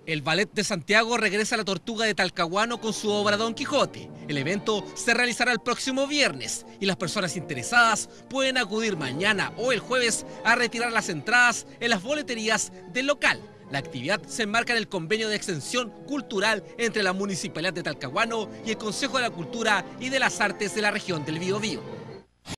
El Ballet de Santiago regresa a la Tortuga de Talcahuano con su obra Don Quijote. El evento se realizará el próximo viernes y las personas interesadas pueden acudir mañana o el jueves a retirar las entradas en las boleterías del local. La actividad se enmarca en el convenio de extensión cultural entre la Municipalidad de Talcahuano y el Consejo de la Cultura y de las Artes de la región del Biobío.